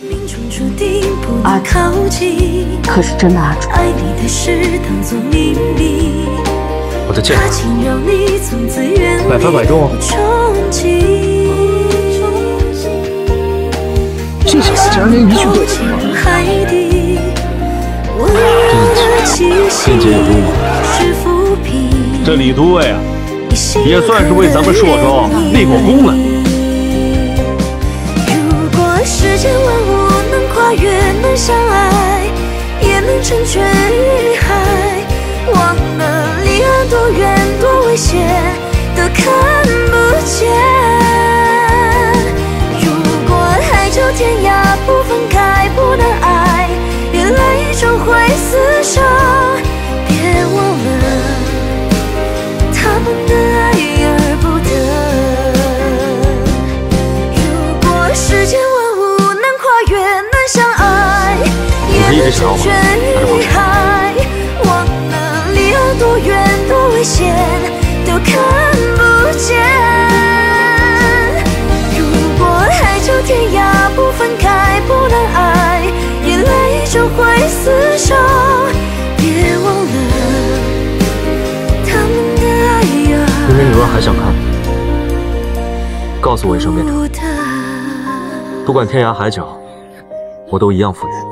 阿楚，可是真的阿楚。 我的剑，百发百中。 这小子竟然连一句对词都辩解有用吗？ 这李都尉啊，也算是为咱们朔州立过功了。 如果世间万物能跨越，能相爱，也能成全于海。忘了离岸多远多危险，都看不见。如果海角天涯不分开，不能爱，原来终会厮守。别忘了他们的爱而不得。如果世间万物能跨越，能相爱，也能成全于海。忘了离岸多远多危险，都看不见。如果海角天涯不分开，不能爱，眼泪终会厮守。别忘了他们的爱啊！ 明明你若还想看，告诉我一声便成。不管天涯海角，我都一样赴约。